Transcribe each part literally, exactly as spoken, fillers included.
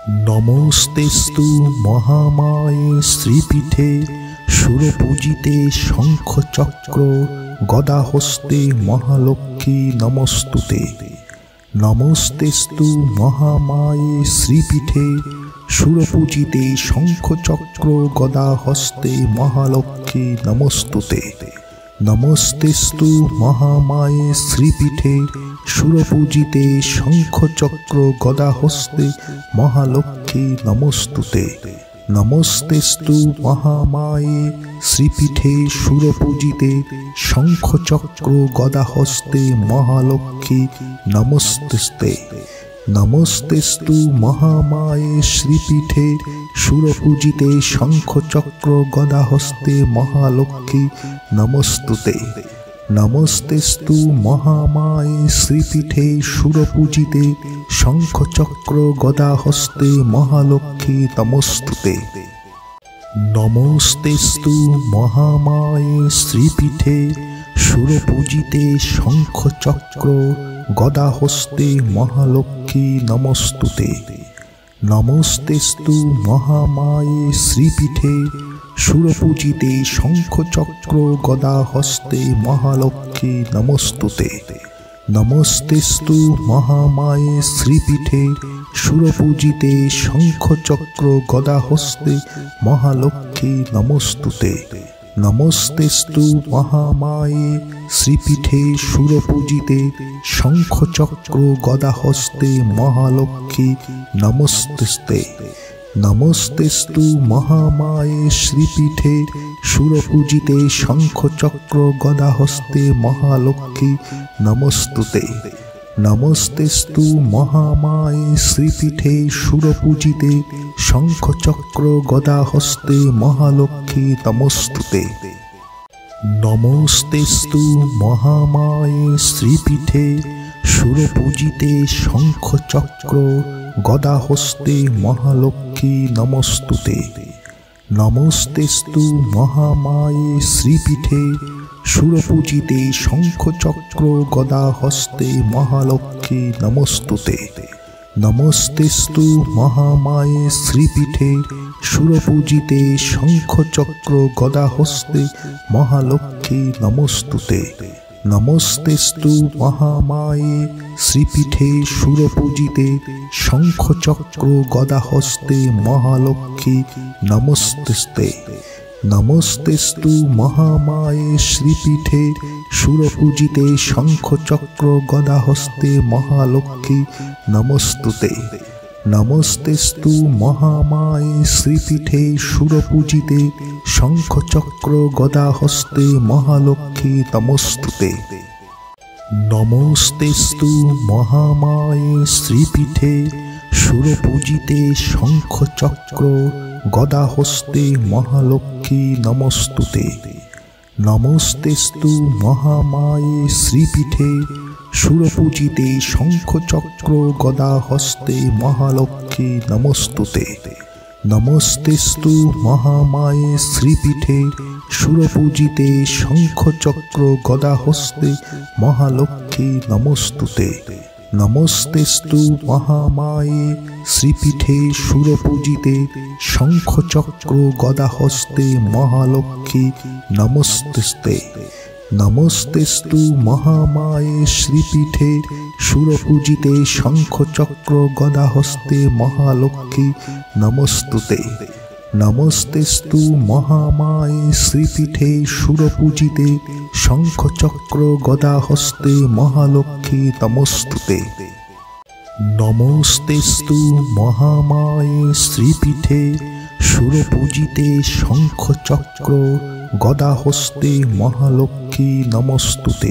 নমস্তেস্তু মহামায়ে শ্রীপীঠে সুরপূজিতে শঙ্খচক্র গদাহস্তে মহালক্ষ্মী নমস্তুতে। নমস্তেস্তু মহামায়ে শ্রীপীঠে সুরপূজিতে শঙ্খচক্র গদাহস্তে মহালক্ষ্মী নমস্তুতে। নমস্তেস্তু মহামায়ে শ্রীপীঠে সুরপূজিতে শঙ্খচক্র গদাহস্তে মহালক্ষ্মী নমস্তুতে। নমস্তেস্তু মহামায়ে শ্রীপীঠে সুরপূজিতে শঙ্খচক্র গদাহস্তে মহালক্ষ্মী নমস্তুতে। নমস্তেস্তু মহামায়ে শ্রীপীঠে সুরপূজিতে শঙ্খচক্র গদাহস্তে মহালক্ষ্মী নমস্তুতে। নমস্তেস্তু মহামায়ে শ্রীপীঠে সুরপূজিতে শঙ্খচক্র গদাহস্তে মহালক্ষ্মী নমস্তুতে। নমস্তেস্তু মহামায়ে শ্রীপীঠে সুরপূজিতে শঙ্খচক্র গদাহস্তে মহালক্ষ্মী নমস্তুতে। নমস্তেস্তু মহামায়ে শ্রীপীঠে সুরপূজিতে শঙ্খচক্র গদাহস্তে মহালক্ষ্মী নমস্তুতে। নমস্তেস্তু মহামায়ে শ্রীপীঠে সুরপূজিতে শঙ্খচক্র গদাহস্তে মহালক্ষ্মী নমস্তুতে। নমস্তেস্তু মহামায়ে শ্রীপীঠে সুরপূজিতে শঙ্খচক্র গদাহস্তে মহালক্ষ্মী নমস্তুতে। নমস্তেস্তু মহামায়ে শ্রীপীঠে সুরপূজিতে শঙ্খচক্র গদাহস্তে মহালক্ষ্মী নমস্তুতে। নমস্তেস্তু মহামায়ে শ্রীপীঠে সুরপূজিতে শঙ্খচক্র গদাহস্তে মহালক্ষ্মী নমস্তুতে। নমস্তেস্তু মহামায়ে শ্রীপীঠে সুরপূজিতে শঙ্খচক্র গদাহস্তে মহালক্ষ্মী নমস্তুতে। নমস্তেস্তু মহামায়ে শ্রীপীঠে সুরপূজিতে শঙ্খচক্র গদাহস্তে মহালক্ষ্মী নমস্তুতে। নমস্তেস্তু মহামায়ে শ্রীপীঠে সুরপূজিতে শঙ্খচক্র গদাহস্তে মহালক্ষ্মী নমস্তুতে। নমস্তেস্তু মহামায়ে শ্রীপীঠে সুরপূজিতে শঙ্খচক্র গদাহস্তে মহালক্ষ্মী নমস্তুতে। নমস্তেস্তু মহামায়ে শ্রীপীঠে সুরপূজিতে শঙ্খচক্র গদাহস্তে মহালক্ষ্মী নমস্তুতে। নমস্তেস্তু মহামায়ে শ্রীপীঠে সুরপূজিতে শঙ্খচক্র গদাহস্তে মহালক্ষ্মী নমস্তুতে। নমস্তেস্তু মহামায়ে শ্রীপীঠে সুরপূজিতে শঙ্খচক্র গদাহস্তে মহালক্ষ্মী নমস্তুতে। নমস্তেস্তু মহামায়ে শ্রীপীঠে সুরপূজিতে শঙ্খচক্র গদাহস্তে মহালক্ষ্মী নমস্তুতে। নমস্তেস্তু মহামায়ে শ্রীপীঠে সুরপূজিতে শঙ্খচক্র গদাহস্তে মহালক্ষ্মী নমস্তুতে। নমস্তেস্তু মহামায়ে শ্রীপীঠে সুরপূজিতে শঙ্খচক্র গদাহস্তে মহালক্ষ্মী নমস্তুতে। নমস্তেস্তু মহামায়ে শ্রীপীঠে সুরপূজিতে শঙ্খচক্র গদাহস্তে মহালক্ষ্মী নমস্তুতে। নমস্তেস্তু মহামায়ে শ্রীপীঠে সুরপূজিতে শঙ্খচক্র গদাহস্তে মহালক্ষ্মী নমস্তুতে। নমস্তেস্তু মহামায়ে শ্রীপীঠে সুরপূজিতে শঙ্খচক্র গদাহস্তে মহালক্ষ্মী নমস্তুতে।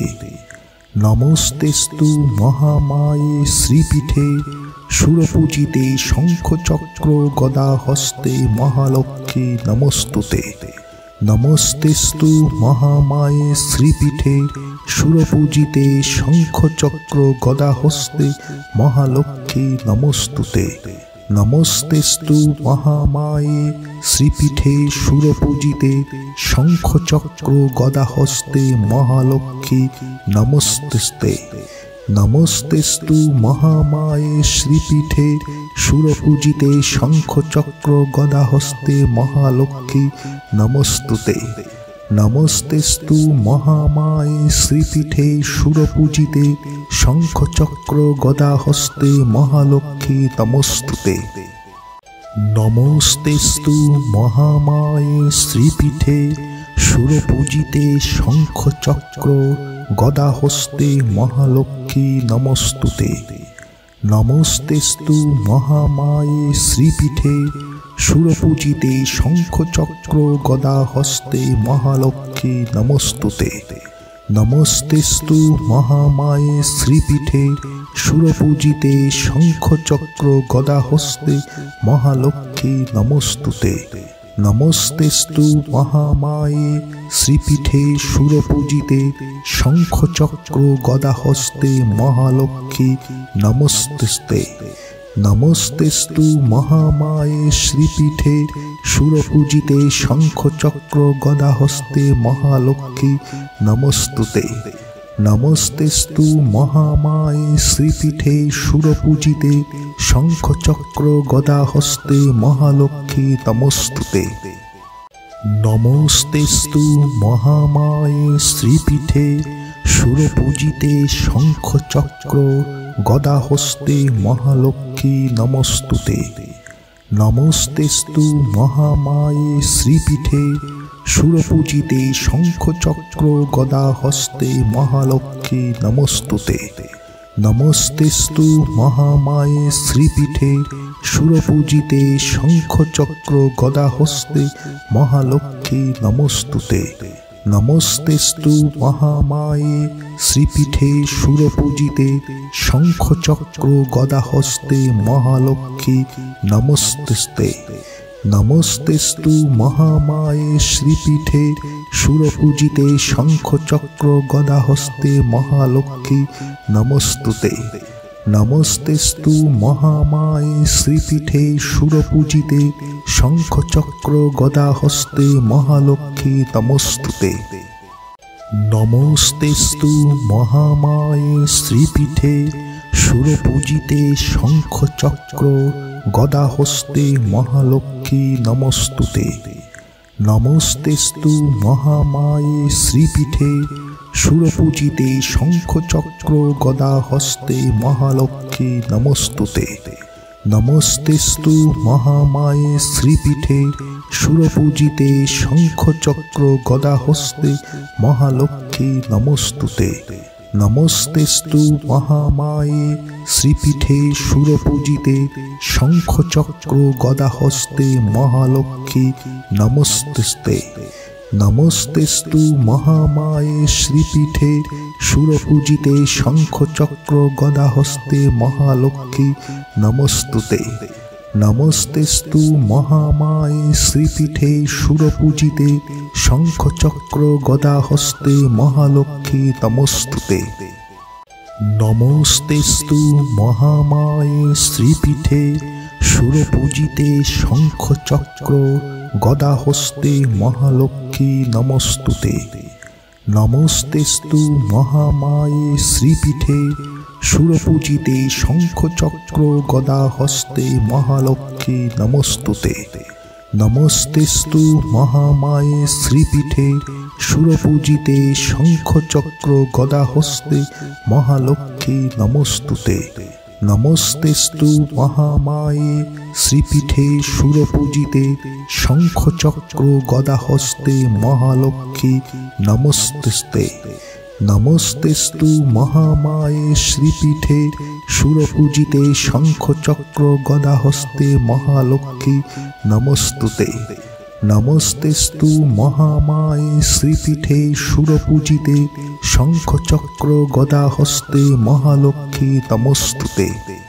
নমস্তেস্তু মহামায়ে শ্রীপীঠে সুরপূজিতে শঙ্খচক্র গদাহস্তে মহালক্ষ্মী নমস্তুতে। নমস্তেস্তু মহামায়ে শ্রীপীঠে সুরপূজিতে শঙ্খচক্র গদাহস্তে মহালক্ষ্মী নমস্তুতে। নমস্তেস্তু মহামায়ে শ্রীপীঠে সুরপূজিতে শঙ্খচক্র গদাহস্তে মহালক্ষ্মী নমস্তুতে। নমস্তেস্তু মহামায়ে শ্রীপীঠে সুরপূজিতে শঙ্খচক্র গদা হস্তে মহালক্ষ্মী নমস্তুতে। নমস্তেস্তু মহামায়ে শ্রীপীঠে সুরপূজিতে শঙ্খচক্র গদা হস্তে মহালক্ষ্মী নমস্তুতে। নমস্তেস্তু মহামায়ে শ্রীপীঠে সুরপূজিতে শঙ্খচক্র গদা হস্তে মহালক্ষ্মী নমস্তুতে। নমস্তেস্তু মহামায়ে শ্রীপীঠে সুরপূজিতে শঙ্খচক্র গদা হস্তে মহালক্ষ্মী নমস্তুতে। নমস্তেস্তু মহামায়ে শ্রীপীঠে সুরপূজিতে শঙ্খচক্র গদা হস্তে মহালক্ষ্মী নমস্তুতে। নমস্তেস্তু মহামায়ে শ্রীপীঠে সুরপূজিতে শঙ্খচক্র গদা হস্তে মহালক্ষ্মী নমস্তুতে। নমস্তেস্তু মহামায়ে শ্রীপীঠে সুরপূজিতে শঙ্খচক্র গদা হস্তে মহালক্ষ্মী নমস্তুতে। নমস্তেস্তু মহামায়ে শ্রীপীঠে সুরপূজিতে শঙ্খচক্র গদা হস্তে মহালক্ষ্মী নমস্তুতে। নমস্তেস্তু মহামায়ে শ্রীপীঠে সুরপূজিতে শঙ্খচক্র গদা হস্তে মহালক্ষ্মী নমস্তুতে। নমস্তেস্তু মহামায়ে শ্রীপীঠে সুরপূজিতে শঙ্খচক্র গদা হস্তে মহালক্ষ্মী নমস্তুতে। নমস্তেস্তু মহামায়ে শ্রীপীঠে সুরপূজিতে শঙ্খচক্র গদা হস্তে মহালক্ষ্মী নমস্তুতে। নমস্তেস্তু মহামায়ে শ্রীপীঠে সুরপূজিতে শঙ্খচক্র গদা হস্তে মহালক্ষ্মী নমস্তুতে। নমস্তেস্তু মহামায়ে শ্রীপীঠে সুরপূজিতে শঙ্খচক্র গদা হস্তে মহালক্ষ্মী নমস্তুতে। নমস্তেস্তু মহামায়ে শ্রীপীঠে সুরপূজিতে শঙ্খচক্র গদা হস্তে মহালক্ষ্মী নমস্তুতে। নমস্তেস্তু মহামায়ে শ্রীপীঠে সুরপূজিতে শঙ্খচক্র গদা হস্তে মহালক্ষ্মী নমস্তুতে। নমস্তেস্তু মহামায়ে শ্রীপীঠে সুরপূজিতে শঙ্খচক্র গদা হস্তে মহালক্ষ্মী নমস্তুতে। নমস্তেস্তু মহামায়ে শ্রীপীঠে সুরপূজিতে শঙ্খচক্র গদা হস্তে মহালক্ষ্মী নমস্তুতে। নমস্তেস্তু মহামায়ে শ্রীপীঠে সুরপূজিতে শঙ্খচক্র গদা হস্তে মহালক্ষ্মী নমস্তুতে। নমস্তেস্তু মহামায়ে শ্রীপীঠে সুরপূজিতে শঙ্খচক্র গদা হস্তে মহালক্ষ্মী নমস্তুতে। নমস্তেস্তু মহামায়ে শ্রীপীঠে সুরপূজিতে শঙ্খচক্র গদা হস্তে মহালক্ষ্মী নমস্তুতে। নমস্তেস্তু মহামায়ে শ্রীপীঠে সুরপূজিতে শঙ্খচক্র গদা হস্তে মহালক্ষ্মী নমস্তুতে। নমস্তেস্তু মহামায়ে শ্রীপীঠে সুরপূজিতে শঙ্খচক্র গদা হস্তে মহালক্ষ্মী নমস্তুতে। নমস্তেস্তু মহামায়ে শ্রীপীঠে সুরপূজিতে শঙ্খচক্র গদা হস্তে মহালক্ষ্মী নমস্তুতে। নমস্তেস্তু মহামায়ে শ্রীপীঠে সুরপূজিতে শঙ্খচক্র গদা হস্তে মহালক্ষ্মী নমস্তুতে। নমস্তেস্তু মহামায়ে শ্রীপীঠে সুরপূজিতে শঙ্খচক্র গদা হস্তে মহালক্ষ্মী নমস্তুতে। নমস্তেস্তু মহামায়ে শ্রীপীঠে সুরপূজিতে শঙ্খচক্র গদা হস্তে মহালক্ষ্মী নমস্তুতে।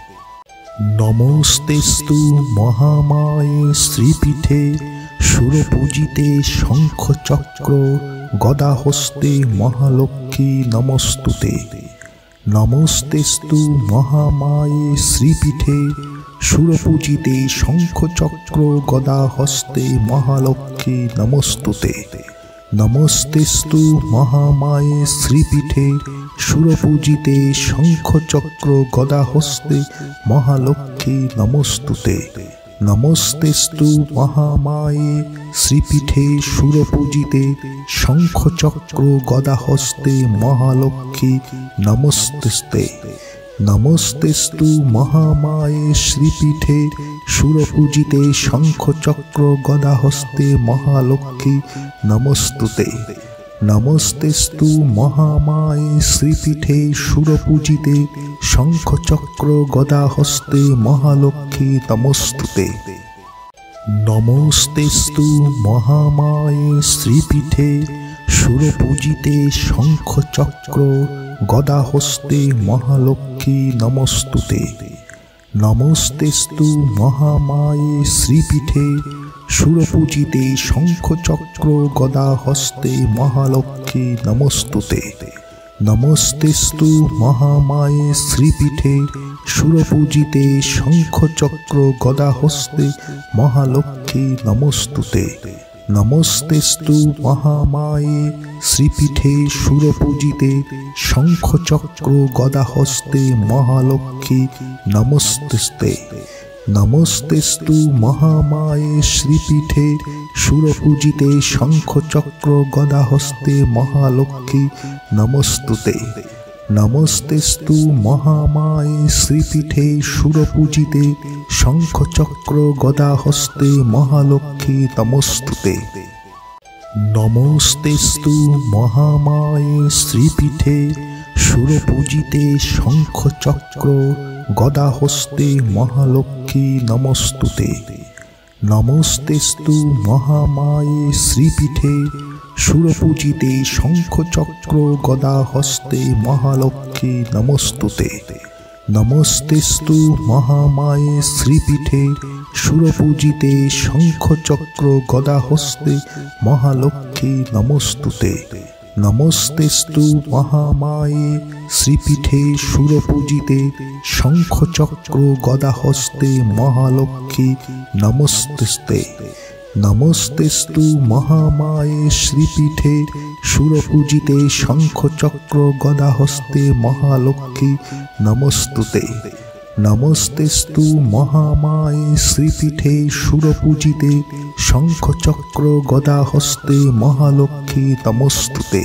নমস্তেস্তু মহামায়ে শ্রীপীঠে সুরপূজিতে শঙ্খচক্র গদা হস্তে মহালক্ষ্মী নমস্তুতে। নমস্তেস্তু মহামায়ে শ্রীপীঠে সুরপূজিতে শঙ্খচক্র গদা হস্তে মহালক্ষ্মী নমস্তুতে। নমস্তেস্তু মহামায়ে শ্রীপীঠে সুরপূজিতে শঙ্খচক্র গদা হস্তে মহালক্ষ্মী মহালক্ষ্মী নমস্তুতে। নমস্তেস্তু মহামায়ে শ্রীপীঠে সুরপূজিতে শঙ্খচক্র গদাহস্তে মহালক্ষ্মী নমস্তেস্তে। নমস্তেস্তু মহামায়ে শ্রীপীঠে সুরপূজিতে শঙ্খচক্র গদাহস্তে মহালক্ষ্মী নমস্তুতে। নমস্তেস্তু মহামায়ে শ্রীপীঠে সুরপূজিতে শঙ্খচক্র গদাহস্তে মহালক্ষ্মী নমস্তুতে। নমস্তেস্তু মহামায়ে শ্রীপীঠে সুরপূজিতে শঙ্খচক্র গদাহস্তে মহালক্ষ্মী নমস্তুতে। নমস্তেস্তু মহামায়ে শ্রীপীঠে সুরপূজিতে শঙ্খচক্র গদাহস্তে মহালক্ষ্মী নমস্তুতে। নমস্তেস্তু মহামায়ে শ্রীপীঠে সুরপূজিতে শঙ্খচক্র গদাহস্তে মহালক্ষ্মী নমস্তুতে। নমস্তেস্তু মহামায়ে শ্রীপীঠে সুরপূজিতে শঙ্খচক্র গদাহস্তে মহালক্ষ্মী নমস্তেস্তে। নমস্তেস্তু মহামায়ে শ্রীপীঠে সুরপূজিতে শঙ্খচক্র গদাহস্তে মহালক্ষ্মী নমস্তুতে। নমস্তেস্তু মহামায়ে শ্রীপীঠে সুরপূজিতে শঙ্খচক্র গদাহস্তে মহালক্ষ্মী নমস্তুতে। নমস্তেস্তু মহামায়ে শ্রীপীঠে সুরপূজিতে শঙ্খচক্র গদাহস্তে মহালক্ষ্মী নমস্তুতে। নমস্তেস্তু মহামায়ে শ্রীপীঠে সুরপূজিতে শঙ্খচক্র গদাহস্তে মহালক্ষ্মী নমস্তুতে। নমস্তেস্তু মহামায়ে শ্রীপীঠে সুরপূজিতে শঙ্খচক্র গদাহস্তে মহালক্ষ্মী নমস্তুতে। নমস্তেস্তু মহামায়ে শ্রীপীঠে সুরপূজিতে শঙ্খচক্র গদাহস্তে মহালক্ষ্মী নমস্তেস্তে। নমস্তেস্তু মহামায়ে শ্রীপীঠে সুরপূজিতে শঙ্খচক্র গদাহস্তে মহালক্ষ্মী নমস্তুতে। নমস্তেস্তু মহামায়ে শ্রীপীঠে সুরপূজিতে শঙ্খচক্র গদাহস্তে মহালক্ষ্মী নমস্তুতে।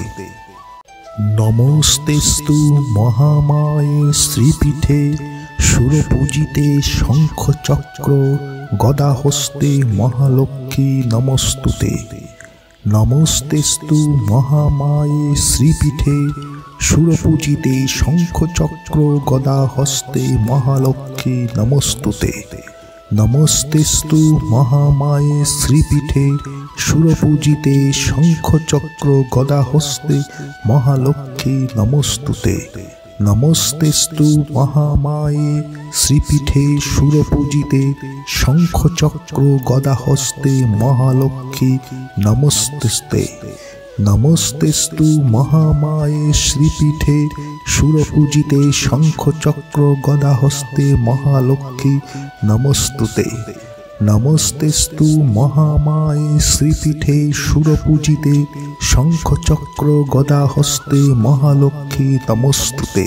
নমস্তেস্তু মহামায়ে শ্রীপীঠে সুরপূজিতে শঙ্খচক্র গদাহস্তে মহালক্ষ্মী নমস্তুতে। নমস্তেস্তু মহামায়ে শ্রীপীঠে সুরপূজিতে শঙ্খচক্র গদাহস্তে মহালক্ষ্মী নমস্তুতে। নমস্তেস্তু মহামায়ে শ্রীপীঠে সুরপূজিতে শঙ্খচক্র গদাহস্তে মহালক্ষ্মী নমস্তুতে। নমস্তেস্তু মহামায়ে শ্রীপীঠে সুরপূজিতে শঙ্খচক্র গদাহস্তে মহালক্ষ্মী নমস্তেস্তে। নমস্তেস্তু মহামায়ে শ্রীপীঠে সুরপূজিতে শঙ্খচক্র গদাহস্তে মহালক্ষ্মী নমস্তুতে। নমস্তেস্তু মহামায়ে শ্রীপীঠে সুরপূজিতে শঙ্খচক্র গদাহস্তে মহালক্ষ্মী নমস্তুতে।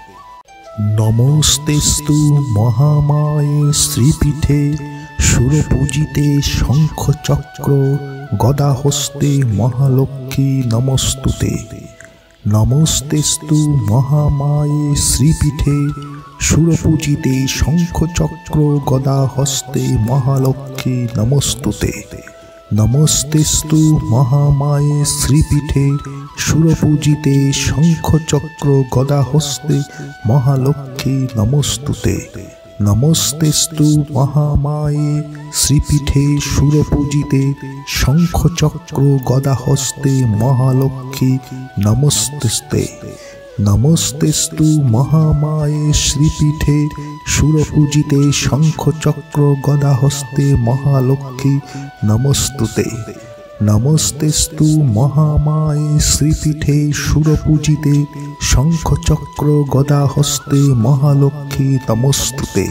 নমস্তেস্তু মহামায়ে শ্রীপীঠে সুরপূজিতে শঙ্খচক্র গদাহস্তে মহালক্ষ্মী নমস্তুতে। নমস্তেস্তু মহামায়ে শ্রীপীঠে সুরপূজিতে শঙ্খচক্র গদাহস্তে মহালক্ষ্মী নমস্তুতে। নমস্তেস্তু মহামায়ে শ্রীপীঠে সুরপূজিতে শঙ্খচক্র গদাহস্তে মহালক্ষ্মী নমস্তুতে। নমস্তেস্তু মহামায়ে শ্রীপীঠে সুরপূজিতে শঙ্খচক্র গদাহস্তে মহালক্ষ্মী নমস্তেস্তে। নমস্তেস্তু মহামায়ে শ্রীপীঠে সুরপূজিতে শঙ্খচক্র গদাহস্তে মহালক্ষ্মী নমস্তুতে। নমস্তেস্তু মহামায়ে শ্রীপীঠে সুরপূজিতে শঙ্খচক্র গদাহস্তে মহালক্ষ্মী নমস্তুতে।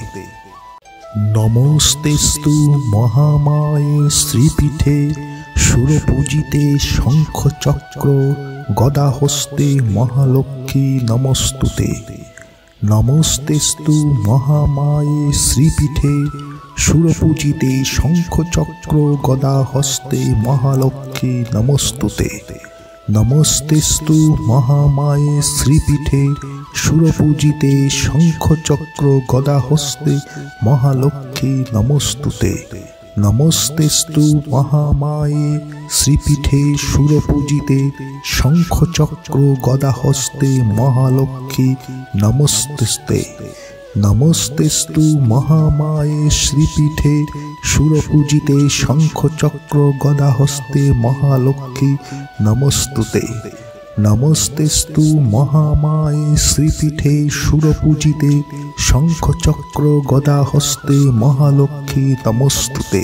নমস্তেস্তু মহামায়ে শ্রীপীঠে সুরপূজিতে শঙ্খচক্র গদাহস্তে মহালক্ষ্মী নমস্তুতে। নমস্তেস্তু মহামায়ে শ্রীপীঠে সুরপূজিতে শঙ্খচক্র গদা হস্তে মহালক্ষ্মী নমস্তুতে। নমস্তেস্তু মহামায়ে শ্রীপীঠে সুরপূজিতে শঙ্খচক্র গদা হস্তে মহালক্ষ্মী নমস্তুতে। নমস্তেস্তু মহামায়ে শ্রীপীঠে সুরপূজিতে শঙ্খচক্র গদা হস্তে মহালক্ষ্মী নমস্তুতে। নমস্তেস্তু মহামায়ে শ্রীপীঠে সুরপূজিতে শঙ্খচক্র গদা হস্তে মহালক্ষ্মী নমস্তুতে। নমস্তেস্তু মহামায়ে শ্রীপীঠে সুরপূজিতে শঙ্খচক্র গদা হস্তে মহালক্ষ্মী নমস্তুতে।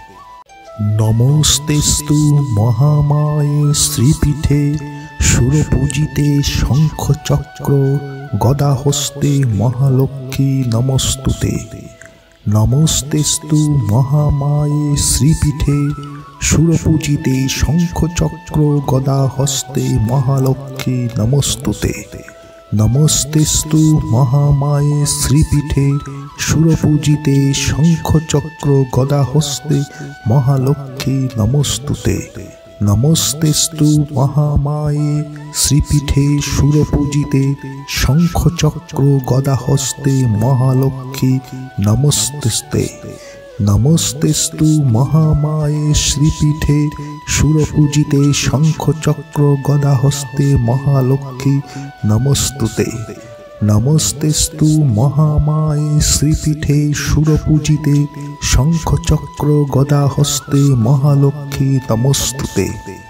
নমস্তেস্তু মহামায়ে শ্রীপীঠে সুরপূজিতে শঙ্খচক্র গদা হস্তে মহালক্ষ্মী নমস্তুতে। নমস্তেস্তু মহামায়ে শ্রীপীঠে সুরপূজিতে শঙ্খচক্র গদা হস্তে মহালক্ষ্মী নমস্তুতে। নমস্তেস্তু মহামায়ে শ্রীপীঠে সুরপূজিতে শঙ্খচক্র গদা হস্তে মহালক্ষ্মী নমস্তুতে। নমস্তেস্তু মহামায়ে শ্রীপীঠে সুরপূজিতে শঙ্খচক্র গদা হস্তে মহালক্ষ্মী নমস্তুতে। নমস্তেস্তু মহামায়ে শ্রীপীঠে সুরপূজিতে শঙ্খচক্র গদা হস্তে মহালক্ষ্মী নমস্তুতে। নমস্তেস্তু মহামায়ে শ্রীপীঠে সুরপূজিতে শঙ্খচক্র গদা হস্তে মহালক্ষ্মী নমস্তুতে।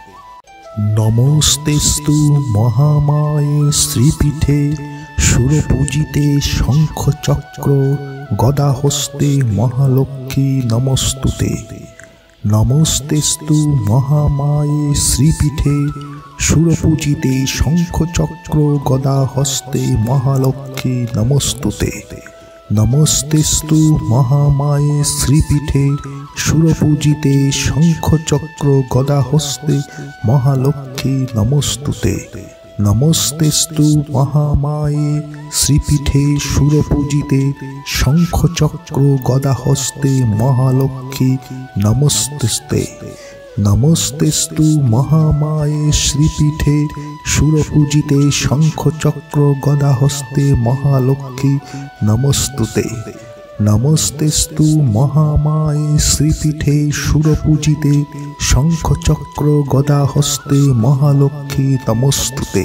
নমস্তেস্তু মহামায়ে শ্রীপীঠে সুরপূজিতে শঙ্খচক্র গদা হস্তে মহালক্ষ্মী নমস্তুতে। নমস্তেস্তু মহামায়ে শ্রীপীঠে সুরপূজিতে শঙ্খচক্র গদা হস্তে মহালক্ষ্মী নমস্তুতে। নমস্তেস্তু মহামায়ে শ্রীপীঠে সুরপূজিতে শঙ্খচক্র গদা হস্তে মহালক্ষ্মী নমস্তুতে। নমস্তেস্তু মহামায়ে শ্রীপীঠে সুরপূজিতে শঙ্খচক্র গদা হস্তে মহালক্ষ্মী নমস্তুতে। নমস্তেস্তু মহামায়ে শ্রীপীঠে সুরপূজিতে শঙ্খচক্র গদা হস্তে মহালক্ষ্মী নমস্তুতে। নমস্তেস্তু মহামায়ে শ্রীপীঠে সুরপূজিতে শঙ্খচক্র গদা হস্তে মহালক্ষ্মী নমস্তুতে।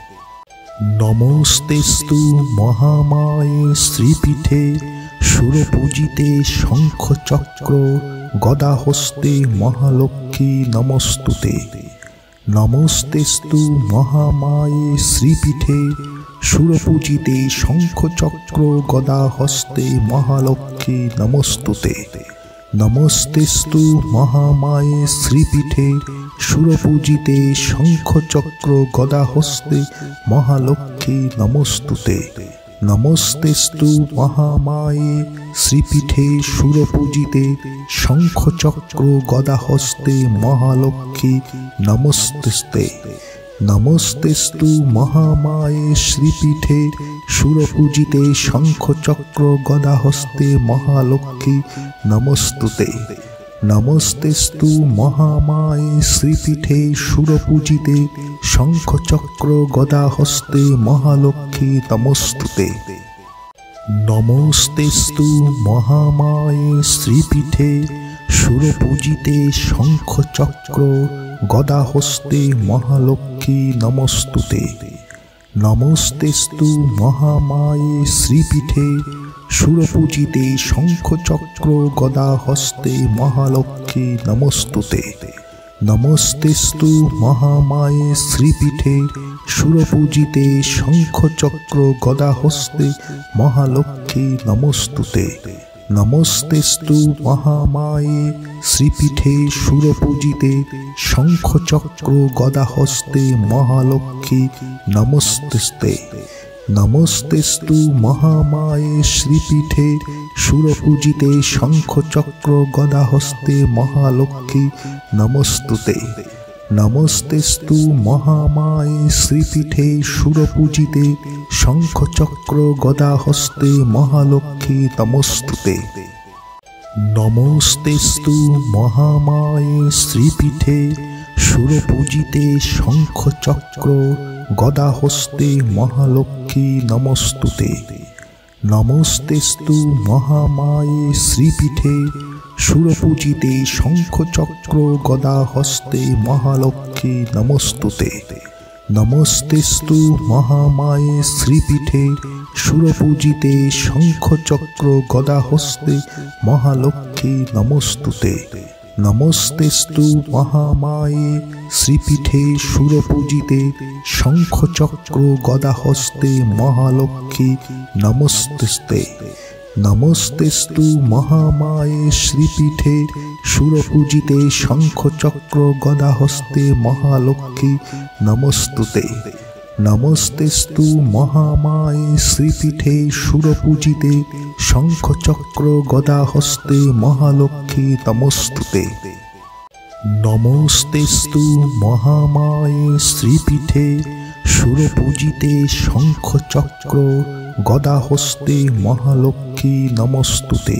নমস্তেস্তু মহামায়ে শ্রীপীঠে সুরপূজিতে শঙ্খচক্র গদা হস্তে মহালক্ষ্মী নমস্তুতে। নমস্তেস্তু মহামায়ে শ্রীপীঠে সুরপূজিতে শঙ্খচক্র গদা হস্তে মহালক্ষ্মী নমস্তুতে। নমস্তেস্তু মহামায়ে শ্রীপীঠে সুরপূজিতে শঙ্খচক্র গদা হস্তে মহালক্ষ্মী নমস্তুতে। নমস্তেস্তু মহামায়ে শ্রীপীঠে সুরপূজিতে শঙ্খচক্র গদা হস্তে মহালক্ষ্মী নমস্তুতে। নমস্তেস্তু মহামায়ে শ্রীপীঠে সুরপূজিতে শঙ্খচক্র গদা হস্তে মহালক্ষ্মী নমস্তুতে। নমস্তেস্তু মহামায়ে শ্রীপীঠে সুরপূজিতে শঙ্খচক্র গদা হস্তে মহালক্ষ্মী নমস্তুতে। নমস্তেস্তু মহামায়ে শ্রীপীঠে সুরপূজিতে শঙ্খচক্র গদা হস্তে মহালক্ষ্মী নমস্তুতে। নমস্তেস্তু মহামায়ে শ্রীপীঠে সুরপূজিতে শঙ্খচক্র গদা হস্তে মহালক্ষ্মী নমস্তুতে। নমস্তেস্তু মহামায়ে শ্রীপীঠে সুরপূজিতে শঙ্খচক্র গদা হস্তে মহালক্ষ্মী নমস্তুতে। নমস্তেস্তু মহামায়ে শ্রীপীঠে সুরপূজিতে শঙ্খচক্র গদা হস্তে মহালক্ষ্মী নমস্তুতে। নমস্তেস্তু মহামায়ে শ্রীপীঠে সুরপূজিতে শঙ্খচক্র গদা হস্তে মহালক্ষ্মী নমস্তুতে। নমস্তেস্তু মহামায়ে শ্রীপীঠে সুরপূজিতে শঙ্খচক্র গদা হস্তে মহালক্ষ্মী নমস্তুতে। নমস্তেস্তু মহামায়ে শ্রীপীঠে সুরপূজিতে শঙ্খচক্র গদা হস্তে মহালক্ষ্মী নমস্তুতে। নমস্তেস্তু মহামায়ে শ্রীপীঠে সুরপূজিতে শঙ্খচক্র গদা হস্তে মহালক্ষ্মী নমস্তুতে। নমস্তেস্তু মহামায়ে শ্রীপীঠে সুরপূজিতে শঙ্খচক্র গদা হস্তে মহালক্ষ্মী নমস্তুতে। নমস্তেস্তু মহামায়ে শ্রীপীঠে সুরপূজিতে শঙ্খচক্র গদা হস্তে মহালক্ষ্মী নমস্তুতে। নমস্তেস্তু মহামায়ে শ্রীপীঠে সুরপূজিতে শঙ্খচক্র গদা হস্তে মহালক্ষ্মী নমস্তুতে। নমস্তেস্তু মহামায়ে শ্রীপীঠে সুরপূজিতে শঙ্খচক্র গদা হস্তে মহালক্ষ্মী নমস্তুতে। নমস্তেস্তু মহামায়ে শ্রীপীঠে সুরপূজিতে শঙ্খচক্র গদা হস্তে মহালক্ষ্মী নমস্তুতে।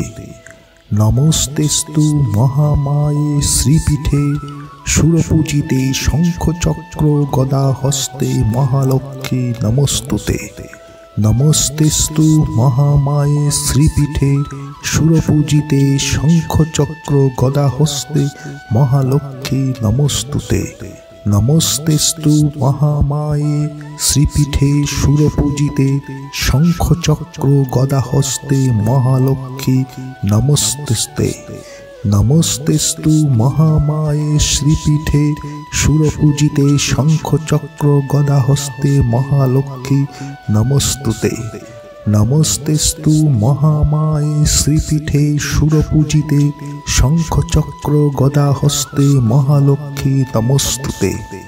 নমস্তেস্তু মহামায়ে শ্রীপীঠে সুরপূজিতে শঙ্খচক্র গদা হস্তে মহালক্ষ্মী নমস্তুতে। নমস্তেস্তু মহামায়ে শ্রীপীঠে সুরপূজিতে শঙ্খচক্র গদা হস্তে মহালক্ষ্মী নমস্তুতে। নমস্তেস্তু মহামায়ে শ্রীপীঠে সুরপূজিতে শঙ্খচক্র গদা হস্তে মহালক্ষ্মী নমস্তুতে। নমস্তেস্তু মহামায়ে শ্রীপীঠে সুরপূজিতে শঙ্খচক্র গদা হস্তে মহালক্ষ্মী নমস্তুতে। নমস্তেস্তু মহামায়ে শ্রীপীঠে সুরপূজিতে শঙ্খচক্র গদা হস্তে মহালক্ষ্মী নমস্তুতে।